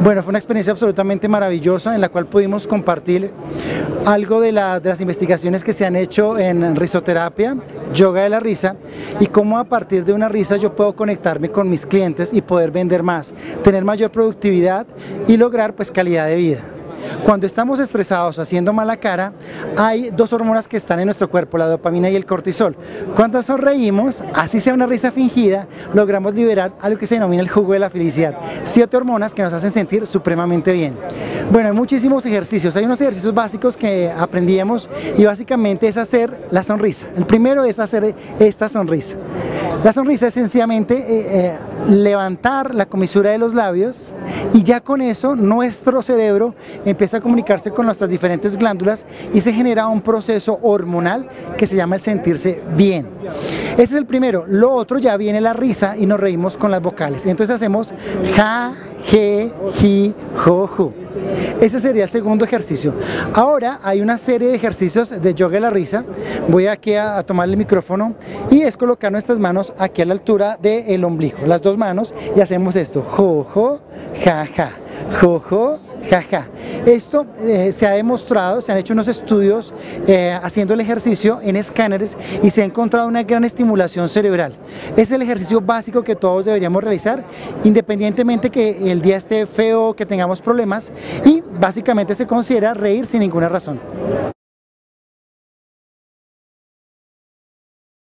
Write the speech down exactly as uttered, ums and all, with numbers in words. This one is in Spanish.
Bueno, fue una experiencia absolutamente maravillosa en la cual pudimos compartir algo de, la, de las investigaciones que se han hecho en risoterapia, yoga de la risa, y cómo a partir de una risa yo puedo conectarme con mis clientes y poder vender más, tener mayor productividad y lograr pues calidad de vida. Cuando estamos estresados haciendo mala cara, hay dos hormonas que están en nuestro cuerpo, la dopamina y el cortisol. Cuando sonreímos, así sea una risa fingida, logramos liberar algo que se denomina el jugo de la felicidad. Siete hormonas que nos hacen sentir supremamente bien. Bueno, hay muchísimos ejercicios, hay unos ejercicios básicos que aprendíamos y básicamente es hacer la sonrisa. El primero es hacer esta sonrisa. La sonrisa es sencillamente eh, eh, levantar la comisura de los labios y ya con eso nuestro cerebro empieza a comunicarse con nuestras diferentes glándulas y se genera un proceso hormonal que se llama el sentirse bien. Ese es el primero. Lo otro ya viene la risa y nos reímos con las vocales. Y entonces hacemos ja, je, ji, jo, ju. Ese sería el segundo ejercicio. Ahora hay una serie de ejercicios de yoga de la risa. Voy aquí a, a tomar el micrófono y es colocar nuestras manos aquí a la altura del ombligo, las dos manos, y hacemos esto, jo, jo, ja, ja, jo, jo, ja, ja. Esto eh, se ha demostrado, se han hecho unos estudios eh, haciendo el ejercicio en escáneres y se ha encontrado una gran estimulación cerebral. Es el ejercicio básico que todos deberíamos realizar, independientemente que el día esté feo, que tengamos problemas, y básicamente se considera reír sin ninguna razón.